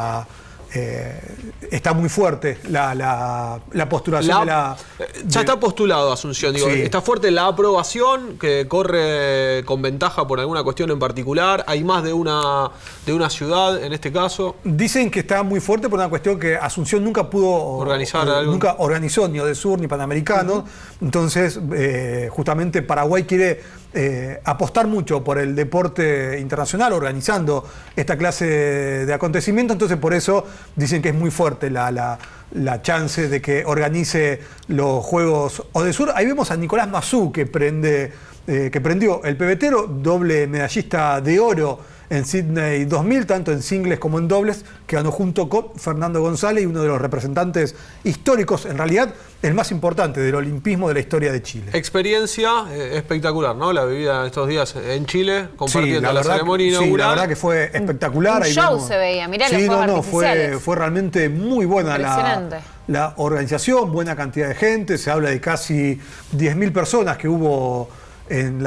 está muy fuerte la postulación ya está postulado Asunción, digo, sí. Está fuerte la aprobación, que corre con ventaja por alguna cuestión en particular. Hay más de una ciudad en este caso. Dicen que está muy fuerte por una cuestión que Asunción nunca pudo organizar, nunca organizó ni ODESUR ni Panamericanos. Entonces, justamente Paraguay quiere apostar mucho por el deporte internacional organizando esta clase de acontecimientos. Entonces, por eso dicen que es muy fuerte la chance de que organice los Juegos ODESUR. Ahí vemos a Nicolás Mazú, que prendió el pebetero, doble medallista de oro en Sydney 2000, tanto en singles como en dobles, que ganó junto con Fernando González, y uno de los representantes históricos, en realidad el más importante del olimpismo de la historia de Chile. Experiencia espectacular, ¿no? La vivida estos días en Chile, compartiendo la ceremonia inaugural. Sí, la verdad que fue espectacular. Un show se veía, mirá los fuegos artificiales. Fue realmente muy buena la organización, buena cantidad de gente, se habla de casi 10.000 personas que hubo en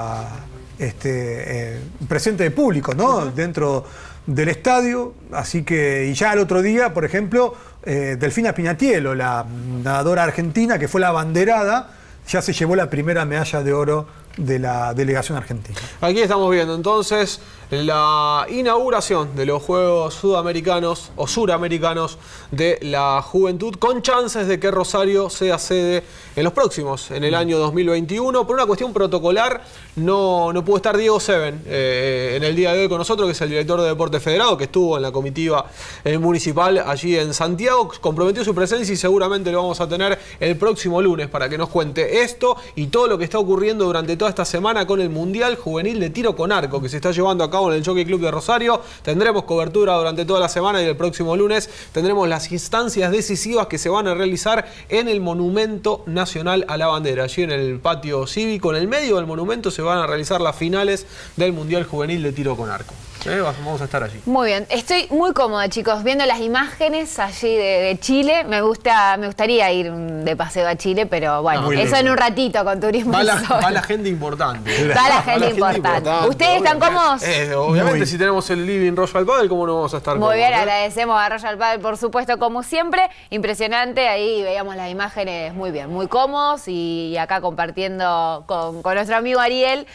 presente de público, ¿no? Dentro del estadio. Así que, y ya al otro día, por ejemplo, Delfina Piñatielo, la nadadora argentina que fue la abanderada, ya se llevó la primera medalla de oro de la delegación argentina. Aquí estamos viendo entonces la inauguración de los Juegos Sudamericanos o Suramericanos de la Juventud, con chances de que Rosario sea sede en los próximos, en el año 2021. Por una cuestión protocolar no pudo estar Diego Seven en el día de hoy con nosotros, que es el director de Deporte Federado, que estuvo en la comitiva municipal allí en Santiago. Comprometió su presencia y seguramente lo vamos a tener el próximo lunes para que nos cuente esto y todo lo que está ocurriendo durante toda esta semana con el Mundial Juvenil de Tiro con Arco, que se está llevando a cabo en el Jockey Club de Rosario. Tendremos cobertura durante toda la semana y el próximo lunes tendremos las instancias decisivas que se van a realizar en el Monumento Nacional a la Bandera. Allí en el patio cívico, en el medio del monumento, se van a realizar las finales del Mundial Juvenil de Tiro con Arco. Vamos a estar allí. Muy bien, estoy muy cómoda, chicos, viendo las imágenes allí de Chile. Me gustaría ir de paseo a Chile, pero bueno, eso en un ratito con turismo. Va la gente importante. Va la gente importante. ¿Ustedes están cómodos? Obviamente, si tenemos el living Royal Padel, ¿cómo no vamos a estar cómodos? Muy bien, agradecemos a Royal Padel, por supuesto, como siempre. Impresionante, ahí veíamos las imágenes muy bien, muy cómodos, y acá compartiendo con nuestro amigo Ariel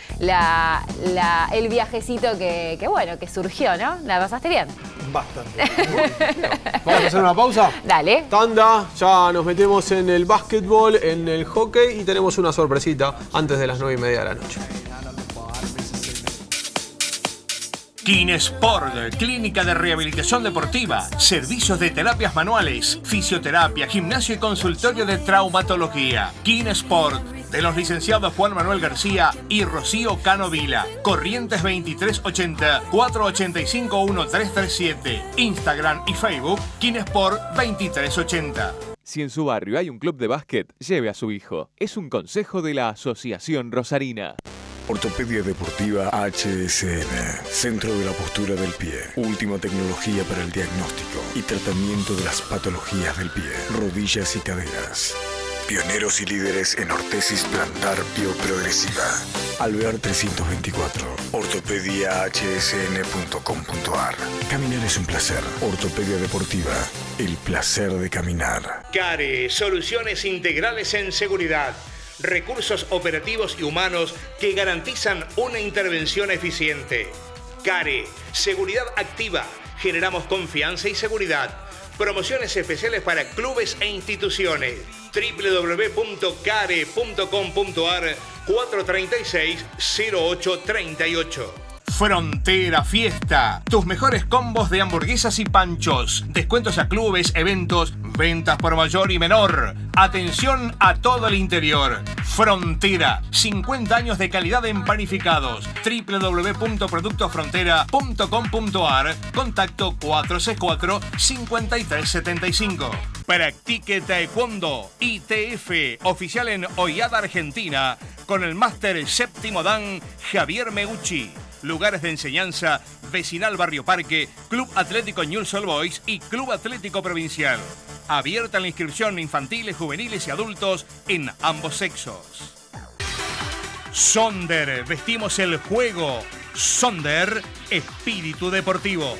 el viajecito que bueno, que surgió, ¿no? ¿La pasaste bien? Bastante. Vamos a hacer una pausa. Dale. Tanda, ya nos metemos en el básquetbol, en el hockey, y tenemos una sorpresita antes de las 9:30 de la noche. Kinesport, clínica de rehabilitación deportiva, servicios de terapias manuales, fisioterapia, gimnasio y consultorio de traumatología. Kinesport, de los licenciados Juan Manuel García y Rocío Cano Vila. Corrientes 2380 485 1337. Instagram y Facebook Kinesport 2380. Si en su barrio hay un club de básquet, lleve a su hijo. Es un consejo de la Asociación Rosarina. Ortopedia Deportiva HSN, Centro de la Postura del Pie. Última tecnología para el diagnóstico y tratamiento de las patologías del pie, rodillas y caderas. Pioneros y líderes en ortesis plantar bioprogresiva. Alvear 324. Ortopediahsn.com.ar. Caminar es un placer. Ortopedia Deportiva. El placer de caminar. CARE, soluciones integrales en seguridad. Recursos operativos y humanos que garantizan una intervención eficiente. CARE, seguridad activa, generamos confianza y seguridad. Promociones especiales para clubes e instituciones. www.care.com.ar 436-0838. Frontera Fiesta. Tus mejores combos de hamburguesas y panchos. Descuentos a clubes, eventos, ventas por mayor y menor. Atención a todo el interior. Frontera. 50 años de calidad en panificados. www.productosfrontera.com.ar. Contacto 464-5375. Practique Taekwondo ITF. Oficial en Ollada, Argentina. Con el máster séptimo dan Javier Meucci. Lugares de enseñanza: Vecinal Barrio Parque, Club Atlético Newell's Old Boys y Club Atlético Provincial. Abierta la inscripción infantiles, juveniles y adultos en ambos sexos. Sonder, vestimos el juego. Sonder, espíritu deportivo.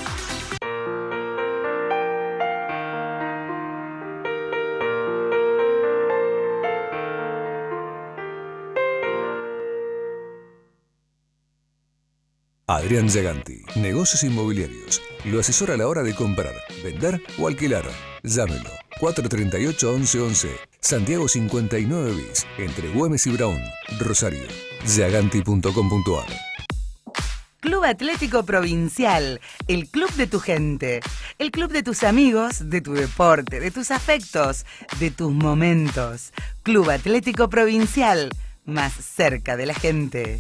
Adrián Giaganti, negocios inmobiliarios. Lo asesora a la hora de comprar, vender o alquilar. Llámelo. 438-1111. Santiago 59 bis. Entre Güemes y Brown. Rosario. Giaganti.com.ar. Club Atlético Provincial, el club de tu gente, el club de tus amigos, de tu deporte, de tus afectos, de tus momentos. Club Atlético Provincial, más cerca de la gente.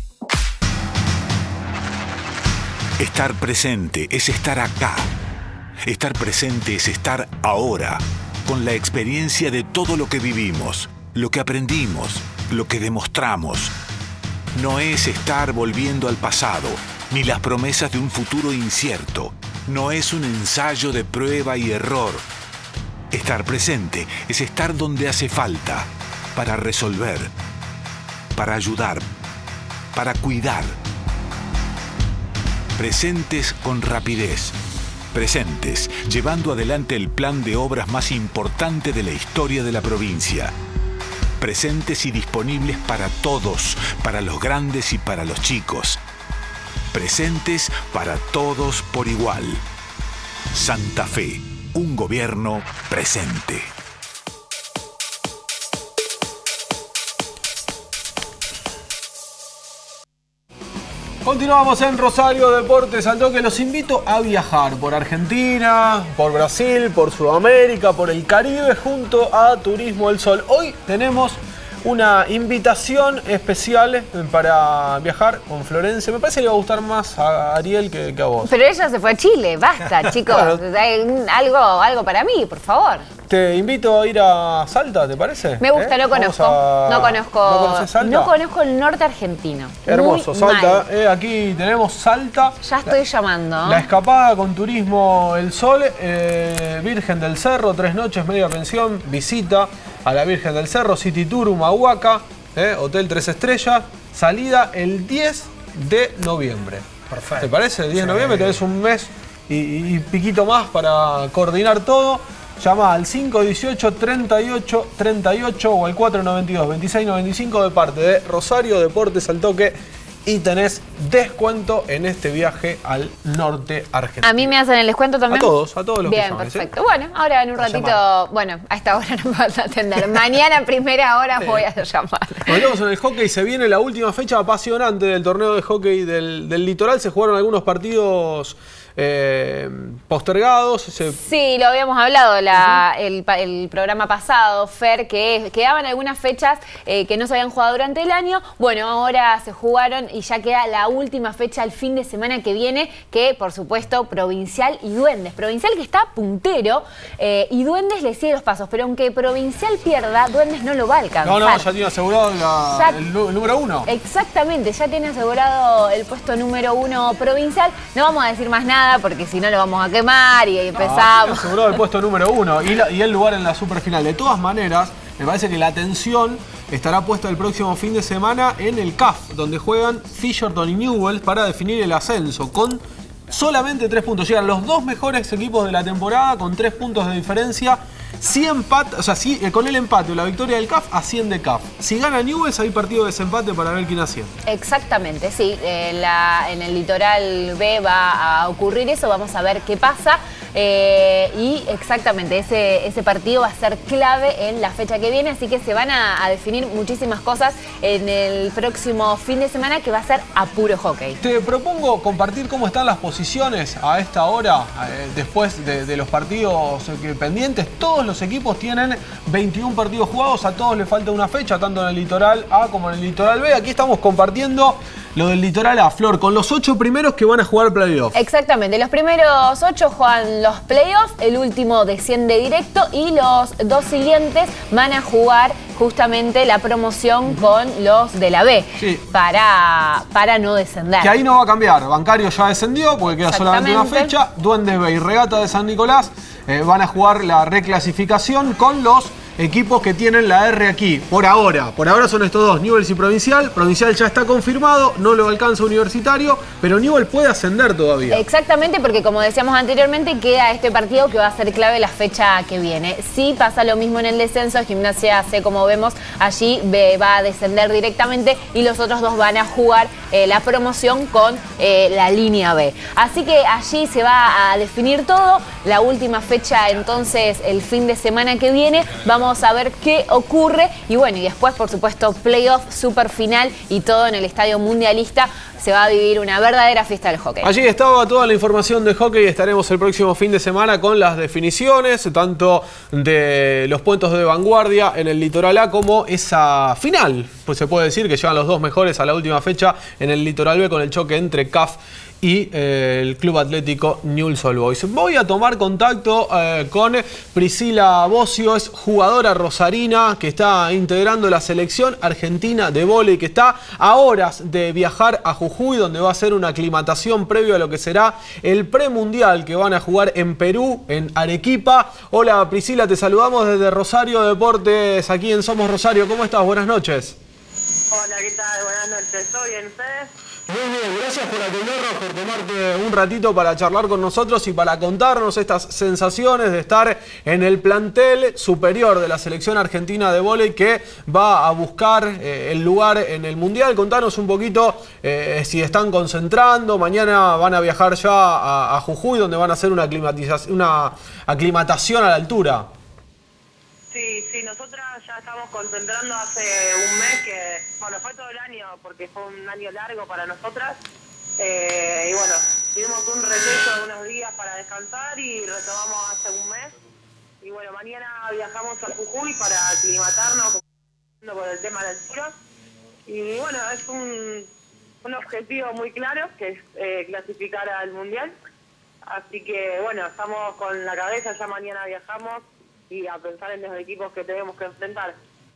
Estar presente es estar acá. Estar presente es estar ahora, con la experiencia de todo lo que vivimos, lo que aprendimos, lo que demostramos. No es estar volviendo al pasado, ni las promesas de un futuro incierto. No es un ensayo de prueba y error. Estar presente es estar donde hace falta, para resolver, para ayudar, para cuidar. Presentes con rapidez. Presentes, llevando adelante el plan de obras más importante de la historia de la provincia. Presentes y disponibles para todos, para los grandes y para los chicos. Presentes para todos por igual. Santa Fe, un gobierno presente. Continuamos en Rosario Deportes al Toque. Los invito a viajar por Argentina, por Brasil, por Sudamérica, por el Caribe, junto a Turismo del Sol. Hoy tenemos una invitación especial para viajar con Florencia. Me parece que le va a gustar más a Ariel que a vos. Pero ella se fue a Chile, basta, chicos. Claro. Algo para mí, por favor. Te invito a ir a Salta, ¿te parece? Me gusta, no conozco. No conozco. ¿No conoces Salta? No conozco el norte argentino. Hermoso, muy Salta. mal. Aquí tenemos Salta. Ya estoy llamando. La escapada con Turismo El Sol, Virgen del Cerro, 3 noches, media pensión, visita a la Virgen del Cerro, City Tour, Humahuaca, Hotel 3 estrellas, salida el 10 de noviembre. Perfecto. ¿Te parece? El 10 de noviembre tenés un mes y piquito más para coordinar todo. Llama al 518-3838 o al 492-2695 de parte de Rosario Deportes al Toque y tenés descuento en este viaje al norte argentino. ¿A mí me hacen el descuento también? A todos los que Bien, llamen, perfecto. ¿sí? Bueno, ahora en un ratito, bueno, a esta hora no me vas a atender. Mañana a primera hora voy a llamar. Volvemos en el hockey, se viene la última fecha apasionante del torneo de hockey del Litoral. Se jugaron algunos partidos postergados. Sí, lo habíamos hablado el programa pasado, Fer, que quedaban algunas fechas que no se habían jugado durante el año. Bueno, ahora se jugaron y ya queda la última fecha el fin de semana que viene, que por supuesto Provincial y Duendes. Provincial que está puntero y Duendes le sigue los pasos, pero aunque Provincial pierda, Duendes no lo va a alcanzar. No, ya tiene asegurado el número 1. Exactamente, ya tiene asegurado el puesto número 1 Provincial. No vamos a decir más nada porque si no lo vamos a quemar y empezamos. Asegurado el puesto número 1 y el lugar en la superfinal. De todas maneras, me parece que la atención estará puesta el próximo fin de semana en el CAF, donde juegan Fisherton y Newell's para definir el ascenso con solamente 3 puntos. Llegan los 2 mejores equipos de la temporada con 3 puntos de diferencia Si empata, o sea, si con el empate o la victoria del CAF, asciende CAF. Si gana Newell's, hay partido de desempate para ver quién asciende. Exactamente, sí. En el Litoral B va a ocurrir eso, vamos a ver qué pasa. Y exactamente, ese partido va a ser clave en la fecha que viene, así que se van a definir muchísimas cosas en el próximo fin de semana, que va a ser a puro hockey. Te propongo compartir cómo están las posiciones a esta hora, después de los partidos pendientes. Todos los equipos tienen 21 partidos jugados, a todos les falta una fecha, tanto en el Litoral A como en el Litoral B. Aquí estamos compartiendo lo del Litoral A, Flor, con los 8 primeros que van a jugar playoff. Exactamente, los primeros 8 juegan los playoffs, el último desciende directo y los 2 siguientes van a jugar justamente la promoción con los de la B, sí, para no descender. Que ahí no va a cambiar, Bancario ya descendió porque queda solamente una fecha, Duendes B y Regata de San Nicolás van a jugar la reclasificación con los equipos que tienen la R aquí, por ahora son estos dos, Newell's y Provincial. Provincial ya está confirmado, no lo alcanza Universitario, pero Newell puede ascender todavía. Exactamente, porque como decíamos anteriormente, queda este partido que va a ser clave la fecha que viene. Si pasa lo mismo en el descenso, Gimnasia C, como vemos, allí va a descender directamente y los otros dos van a jugar la promoción con la línea B. Así que allí se va a definir todo. La última fecha, entonces, el fin de semana que viene, vamos a ver qué ocurre y bueno, y después por supuesto playoff, super final y todo en el Estadio Mundialista. Se va a vivir una verdadera fiesta del hockey. Allí estaba toda la información de hockey. Estaremos el próximo fin de semana con las definiciones, tanto de los puestos de vanguardia en el Litoral A como esa final. Pues se puede decir que llegan los dos mejores a la última fecha en el Litoral B con el choque entre CAF y el Club Atlético Newell's Old Boys. Voy a tomar contacto con Priscila Bocio, es jugadora rosarina que está integrando la selección argentina de vóley, que está a horas de viajar a Jujuy, donde va a hacer una aclimatación previo a lo que será el premundial que van a jugar en Perú, en Arequipa. Hola Priscila, te saludamos desde Rosario Deportes, aquí en Somos Rosario. ¿Cómo estás? Buenas noches. Hola, ¿qué tal? Buenas noches. ¿Todo bien ustedes? Muy bien, gracias por atendernos, por tomarte un ratito para charlar con nosotros y para contarnos estas sensaciones de estar en el plantel superior de la selección argentina de vóley que va a buscar el lugar en el Mundial. Contanos un poquito si están concentrando, mañana van a viajar ya a Jujuy, donde van a hacer una aclimatación a la altura. Sí, nosotras ya estamos concentrando hace un mes que, bueno, fue todo el año porque fue un año largo para nosotras y bueno, tuvimos un receso de unos días para descansar y retomamos hace un mes y bueno, mañana viajamos a Jujuy para aclimatarnos por el tema del altura y bueno, es un objetivo muy claro que es clasificar al Mundial, así que bueno, estamos con la cabeza, ya mañana viajamos y a pensar en los equipos que tenemos que enfrentar.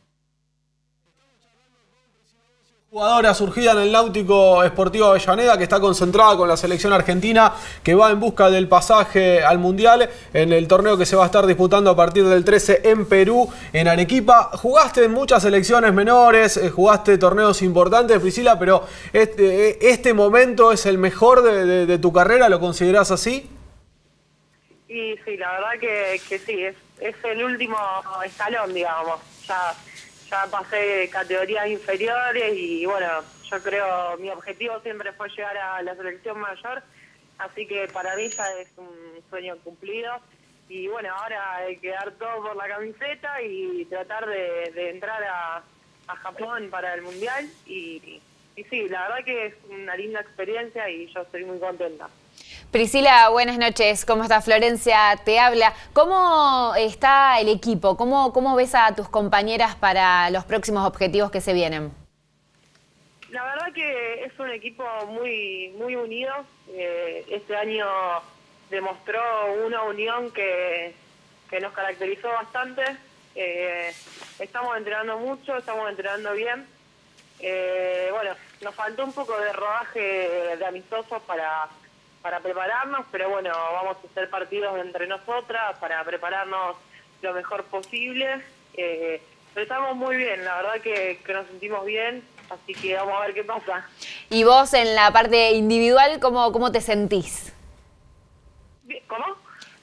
Jugadora surgida en el Náutico Esportivo Avellaneda, que está concentrada con la selección argentina, que va en busca del pasaje al Mundial en el torneo que se va a estar disputando a partir del 13 en Perú, en Arequipa. Jugaste en muchas selecciones menores, jugaste torneos importantes, Priscila, pero este momento es el mejor de tu carrera, ¿lo considerás así? Y sí, la verdad que sí, es el último escalón, digamos. Ya pasé categorías inferiores y bueno, yo creo mi objetivo siempre fue llegar a la selección mayor, así que para mí ya es un sueño cumplido y bueno, ahora hay que dar todo por la camiseta y tratar de entrar a Japón para el Mundial y sí, la verdad que es una linda experiencia y yo estoy muy contenta. Priscila, buenas noches. ¿Cómo está? Florencia te habla. ¿Cómo está el equipo? ¿Cómo ves a tus compañeras para los próximos objetivos que se vienen? La verdad que es un equipo muy unido. Este año demostró una unión que nos caracterizó bastante. Estamos entrenando mucho, estamos entrenando bien. Bueno, nos faltó un poco de rodaje de amistosos para prepararnos, pero bueno, vamos a hacer partidos entre nosotras para prepararnos lo mejor posible. Pero estamos muy bien, la verdad que nos sentimos bien, así que vamos a ver qué pasa. ¿Y vos en la parte individual, cómo te sentís? ¿Cómo?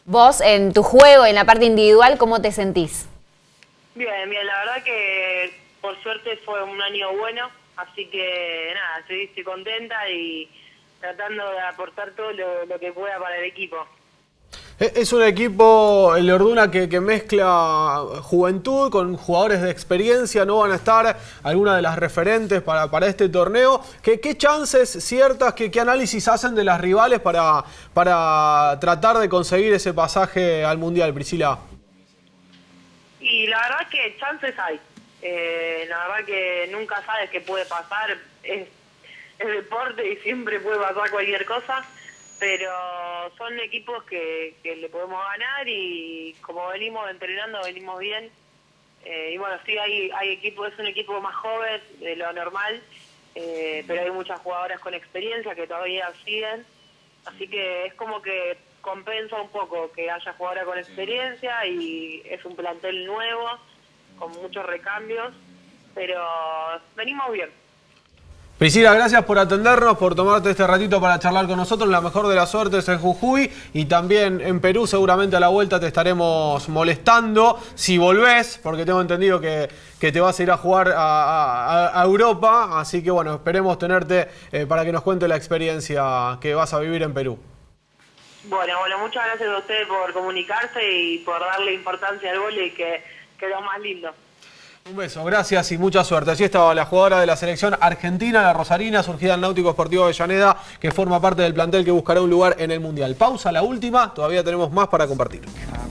Vos, en tu juego, en la parte individual, ¿cómo te sentís? Bien, bien, la verdad que por suerte fue un año bueno, así que nada, estoy contenta y tratando de aportar todo lo que pueda para el equipo. Es un equipo, el Orduna, que mezcla juventud con jugadores de experiencia. No van a estar algunas de las referentes para este torneo. ¿Qué chances ciertas, qué análisis hacen de las rivales para tratar de conseguir ese pasaje al Mundial, Priscila? Y la verdad que chances hay. La verdad que nunca sabes qué puede pasar. Es deporte y siempre puede pasar cualquier cosa. Pero son equipos que le podemos ganar y como venimos entrenando, venimos bien. Y bueno, sí hay equipos, es un equipo más joven de lo normal, pero hay muchas jugadoras con experiencia que todavía siguen. Así que es como que compensa un poco que haya jugadoras con experiencia y es un plantel nuevo, con muchos recambios, pero venimos bien. Priscila, gracias por atendernos, por tomarte este ratito para charlar con nosotros. La mejor de las suertes en Jujuy y también en Perú. Seguramente a la vuelta te estaremos molestando si volvés, porque tengo entendido que te vas a ir a jugar a Europa. Así que bueno, esperemos tenerte para que nos cuente la experiencia que vas a vivir en Perú. Bueno, muchas gracias a ustedes por comunicarse y por darle importancia al vóley, que es lo más lindo. Un beso, gracias y mucha suerte. Así estaba la jugadora de la selección argentina, la rosarina, surgida en Náutico Sportivo Avellaneda, que forma parte del plantel que buscará un lugar en el Mundial. Pausa, la última, todavía tenemos más para compartir.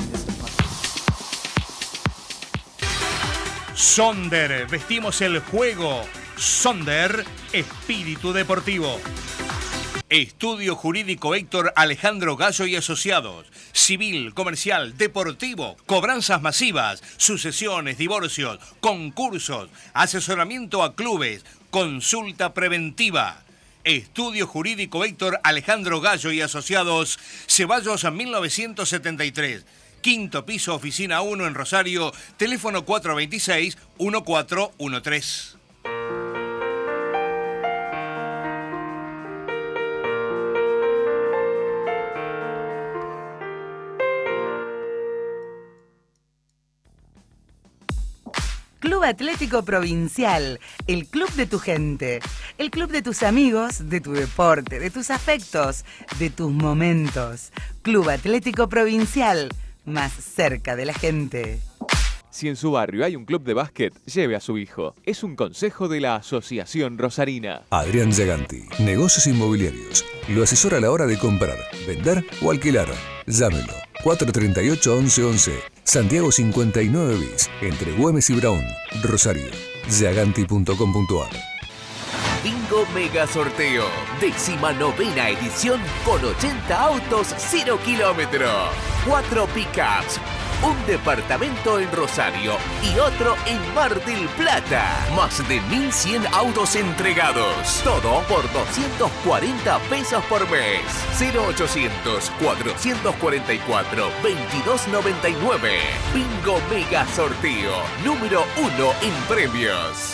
Sonder, vestimos el juego. Sonder, espíritu deportivo. Estudio Jurídico Héctor Alejandro Gallo y Asociados. Civil, comercial, deportivo, cobranzas masivas, sucesiones, divorcios, concursos, asesoramiento a clubes, consulta preventiva. Estudio Jurídico Héctor Alejandro Gallo y Asociados, Ceballos 1973. Quinto piso, oficina 1 en Rosario, teléfono 426-1413. Club Atlético Provincial, el club de tu gente, el club de tus amigos, de tu deporte, de tus afectos, de tus momentos. Club Atlético Provincial, más cerca de la gente. Si en su barrio hay un club de básquet, lleve a su hijo. Es un consejo de la Asociación Rosarina. Adrián Zaganti, negocios inmobiliarios. Lo asesora a la hora de comprar, vender o alquilar. Llámelo. 438-1111. Santiago 59 bis. Entre Güemes y Brown. Rosario. Zaganti.com.ar. Bingo Mega Sorteo. 19ª edición con 80 autos 0 kilómetros. 4 pickups. Un departamento en Rosario y otro en Mar del Plata. Más de 1.100 autos entregados. Todo por 240 pesos por mes. 0800-444-2299. Bingo Mega Sorteo. Número 1 en premios.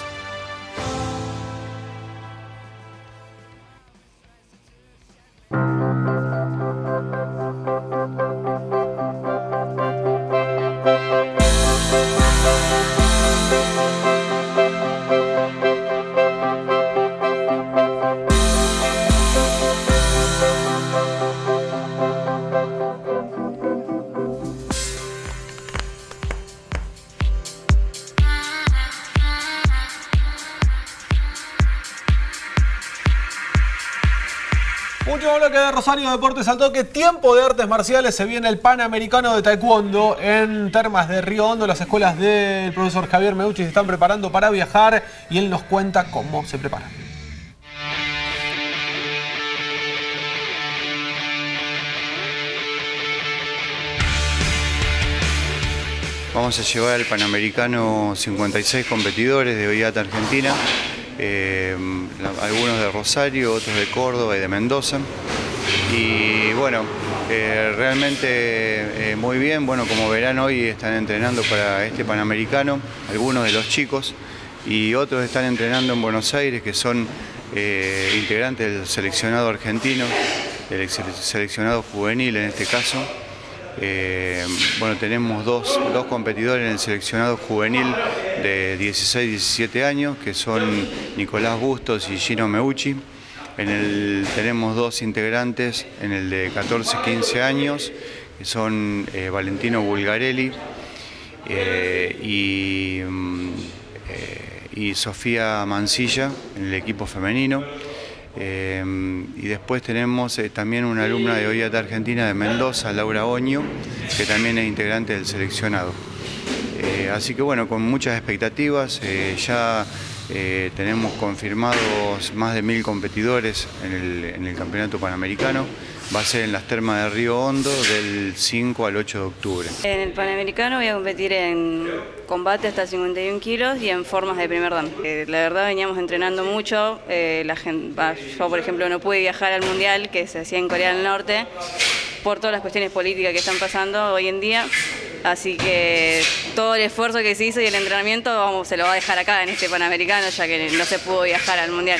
Último bloque de Rosario Deportes al Toque. Tiempo de artes marciales. Se viene el Panamericano de Taekwondo en Termas de Río Hondo. Las escuelas del profesor Javier Meucci se están preparando para viajar y él nos cuenta cómo se preparan. Vamos a llevar al Panamericano 56 competidores de OIAT Argentina. Algunos de Rosario, otros de Córdoba y de Mendoza. Y bueno, realmente muy bien. Bueno, como verán, hoy están entrenando para este Panamericano algunos de los chicos y otros están entrenando en Buenos Aires, que son integrantes del seleccionado argentino, del seleccionado juvenil en este caso. Bueno, tenemos dos competidores en el seleccionado juvenil de 16-17 años, que son Nicolás Bustos y Gino Meucci. Tenemos dos integrantes en el de 14-15 años, que son Valentino Bulgarelli y Sofía Mancilla en el equipo femenino. Y después tenemos también una alumna de OIAT Argentina de Mendoza, Laura Oño, que también es integrante del seleccionado. Así que bueno, con muchas expectativas, ya tenemos confirmados más de 1000 competidores en el Campeonato Panamericano. Va a ser en las termas de Río Hondo del 5 al 8 de octubre. En el Panamericano voy a competir en combate hasta 51 kilos y en formas de primer dan. La verdad veníamos entrenando mucho, yo por ejemplo no pude viajar al Mundial que se hacía en Corea del Norte por todas las cuestiones políticas que están pasando hoy en día, así que todo el esfuerzo que se hizo y el entrenamiento se lo va a dejar acá en este Panamericano ya que no se pudo viajar al Mundial.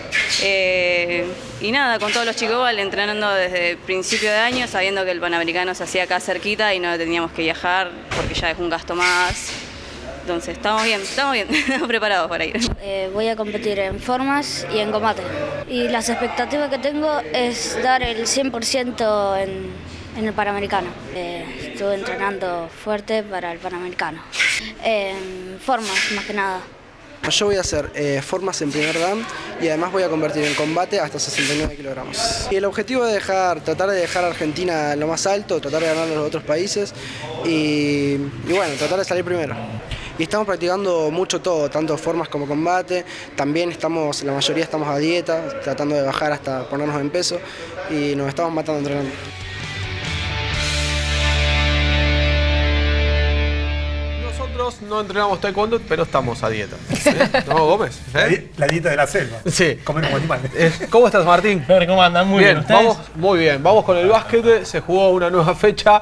Y nada, con todos los chicos igual, entrenando desde el principio de año, sabiendo que el Panamericano se hacía acá cerquita y no teníamos que viajar porque ya es un gasto más. Entonces estamos bien preparados para ir. Voy a competir en formas y en combate. Y las expectativas que tengo es dar el 100% en el Panamericano. Estuve entrenando fuerte para el Panamericano. Formas más que nada. Yo voy a hacer formas en primer dan y además voy a convertir en combate hasta 69 kilogramos. Y el objetivo es tratar de dejar a Argentina en lo más alto, tratar de ganar a los otros países y bueno, tratar de salir primero. Y estamos practicando mucho todo, tanto formas como combate. También la mayoría estamos a dieta, tratando de bajar hasta ponernos en peso y nos estamos matando entrenando. No entrenamos taekwondo, pero estamos a dieta. ¿No, Gómez? La dieta de la selva. Sí. Comer como animales. ¿Cómo estás, Martín? ¿Cómo andan? Muy bien. Muy bien. Vamos con el básquet. Se jugó una nueva fecha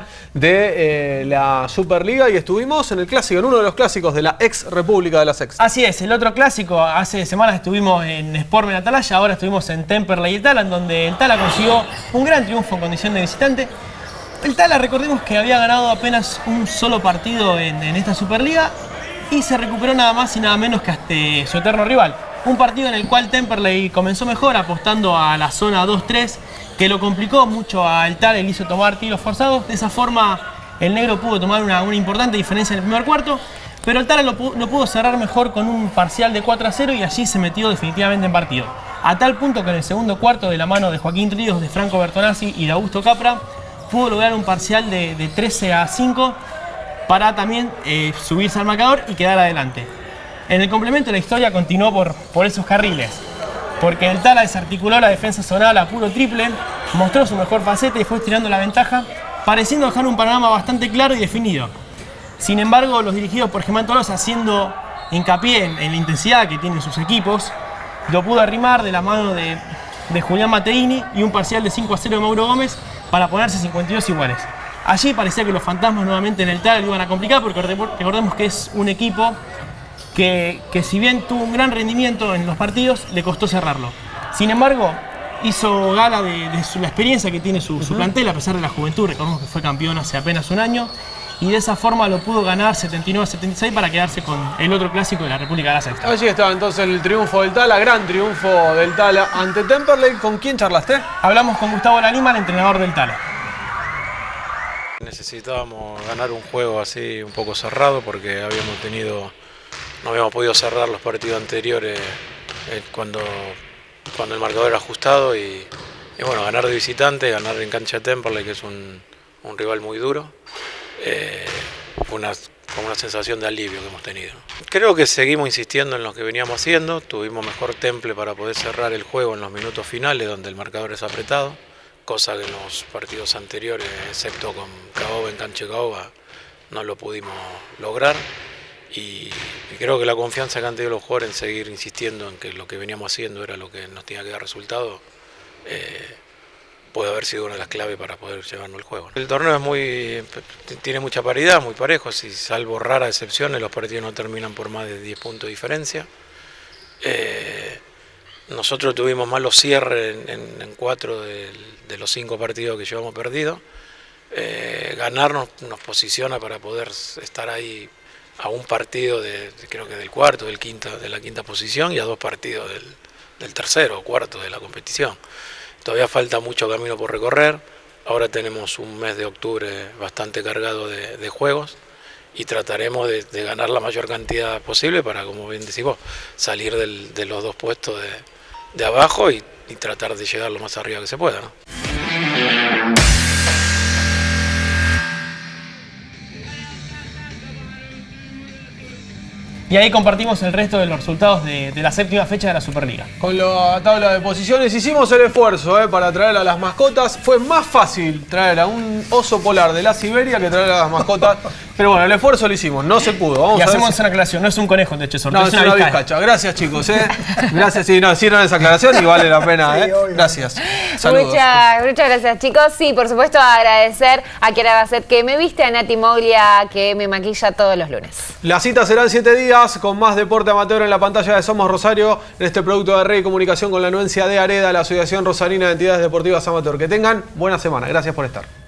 de la Superliga y estuvimos en el clásico, en uno de los clásicos de la ex República de la Sexta. Así es, el otro clásico. Hace semanas estuvimos en Sportmen Atalaya, ahora estuvimos en Temperley y Tala, en donde el Tala consiguió un gran triunfo en condición de visitante. El Tala, recordemos que había ganado apenas un solo partido en esta Superliga y se recuperó nada más y nada menos que hasta su eterno rival. Un partido en el cual Temperley comenzó mejor, apostando a la zona 2-3, que lo complicó mucho al Tala y le hizo tomar tiros forzados. De esa forma, el negro pudo tomar una importante diferencia en el primer cuarto, pero el Tala lo pudo cerrar mejor con un parcial de 4-0 y allí se metió definitivamente en partido. A tal punto que en el segundo cuarto, de la mano de Joaquín Ríos, de Franco Bertonazzi y de Augusto Capra, pudo lograr un parcial de 13-5 para también subirse al marcador y quedar adelante. En el complemento la historia continuó por esos carriles, porque el Tala desarticuló la defensa zonal a puro triple, mostró su mejor faceta y fue estirando la ventaja, pareciendo dejar un panorama bastante claro y definido. Sin embargo, los dirigidos por Germán Tolosa, haciendo hincapié en la intensidad que tienen sus equipos, lo pudo arrimar de la mano de Julián Mateini y un parcial de 5-0 de Mauro Gómez para ponerse 52 iguales. Allí parecía que los fantasmas nuevamente en el Tala lo iban a complicar, porque recordemos que es un equipo que si bien tuvo un gran rendimiento en los partidos, le costó cerrarlo. Sin embargo, hizo gala de la experiencia que tiene su plantel, a pesar de la juventud. Recordemos que fue campeón hace apenas un año, y de esa forma lo pudo ganar 79-76 para quedarse con el otro clásico de la República de la Sexta. Allí estaba entonces el triunfo del Tala, gran triunfo del Tala ante Temperley. ¿Con quién charlaste? Hablamos con Gustavo Lalima, el entrenador del Tala. Necesitábamos ganar un juego así un poco cerrado porque no habíamos podido cerrar los partidos anteriores cuando el marcador era ajustado y bueno, ganar de visitante, ganar en cancha de Temperley, que es un rival muy duro, fue como una sensación de alivio que hemos tenido. Creo que seguimos insistiendo en lo que veníamos haciendo, tuvimos mejor temple para poder cerrar el juego en los minutos finales donde el marcador es apretado, cosa que en los partidos anteriores, excepto con Caoba en cancha de Caoba, no lo pudimos lograr. Y creo que la confianza que han tenido los jugadores en seguir insistiendo en que lo que veníamos haciendo era lo que nos tenía que dar resultado, puede haber sido una de las claves para poder llevarnos el juego. El torneo tiene mucha paridad, muy parejo, y salvo raras excepciones, los partidos no terminan por más de 10 puntos de diferencia. Nosotros tuvimos malos cierres en 4 de los 5 partidos que llevamos perdidos. ganarnos nos posiciona para poder estar ahí a un partido creo que del cuarto, de la quinta posición, y a 2 partidos del tercero o cuarto de la competición. Todavía falta mucho camino por recorrer. Ahora tenemos un mes de octubre bastante cargado de juegos y trataremos de ganar la mayor cantidad posible para, como bien decís vos, salir de los 2 puestos de abajo y tratar de llegar lo más arriba que se pueda, ¿no? Y ahí compartimos el resto de los resultados de la 7ª fecha de la Superliga. Con la tabla de posiciones hicimos el esfuerzo para traer a las mascotas. Fue más fácil traer a un oso polar de la Siberia que traer a las mascotas. Pero bueno, el esfuerzo lo hicimos, no se pudo. Vamos y a hacemos ver una aclaración, no es un conejo de hecho, sorteo, no, es una vizcacha. Gracias, chicos. Gracias, sí, no, hicieron esa aclaración y vale la pena. Sí, gracias. Saludos. Muchas gracias, chicos. Sí, por supuesto, agradecer a Kiara Basset que me viste, a Nati Moglia que me maquilla todos los lunes. La cita será en 7 días con más deporte amateur en la pantalla de Somos Rosario, en este producto de Red Comunicación con la anuencia de AREDA, la Asociación Rosarina de Entidades Deportivas Amateur. Que tengan buena semana. Gracias por estar.